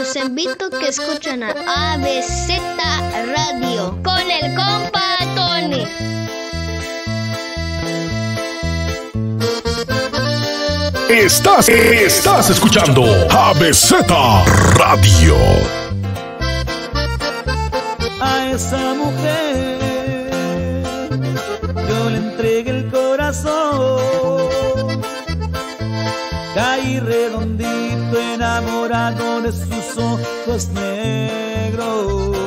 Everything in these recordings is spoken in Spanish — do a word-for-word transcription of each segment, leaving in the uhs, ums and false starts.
Los invito a que escuchen a A B Z Radio con el compa Tony. Estás, estás escuchando A B Z Radio. A esa mujer yo le entregué el corazón, caí redondito enamorado de sus ojos negros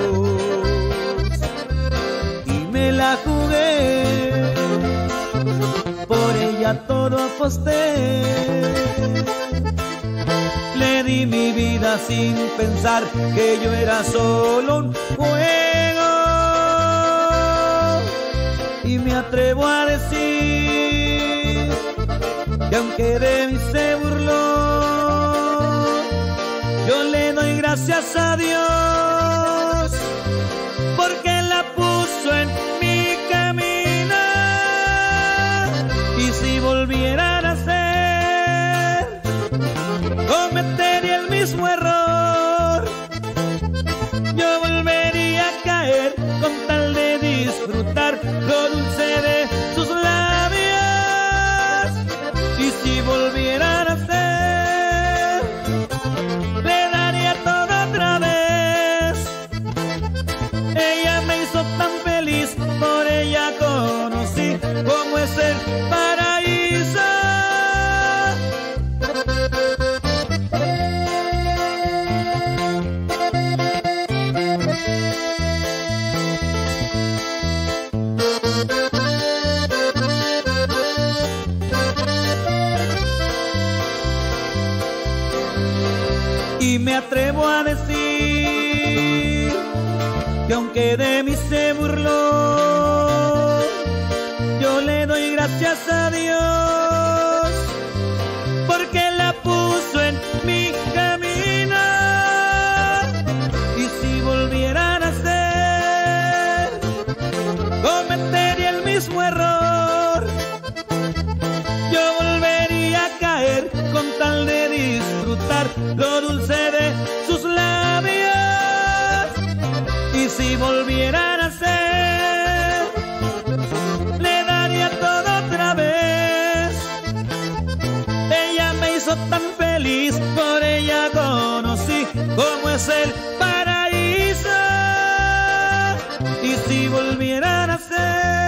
y me la jugué, por ella todo aposté, le di mi vida sin pensar que yo era solo un juego, y me atrevo a decir que aunque de mí se burló, yo le doy gracias a Dios porque la puso en mi camino, y si volviera a nacer cometería el mismo error, yo volvería a caer con tal de disfrutar lo dulce de sus labios, y si volviera a nacer le daría todo otra vez. Ella me hizo tan feliz, por ella conocí cómo es el paraíso. Y me atrevo a decir que aunque de mí se burló, yo le doy gracias a Dios porque la puso en mi camino, y si volviera a nacer cometería el mismo error, yo volvería a caer con tal de disfrutar lo dulce de sus labios, y si volviera a nacer le daría todo otra vez. Ella me hizo tan feliz, por ella conocí cómo es el paraíso, y si volviera a nacer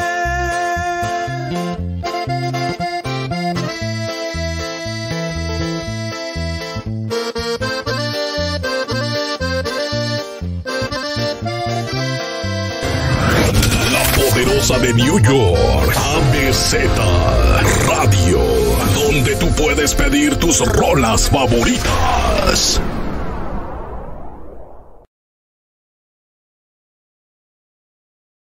Poderosa de New York, A B Z Radio, donde tú puedes pedir tus rolas favoritas.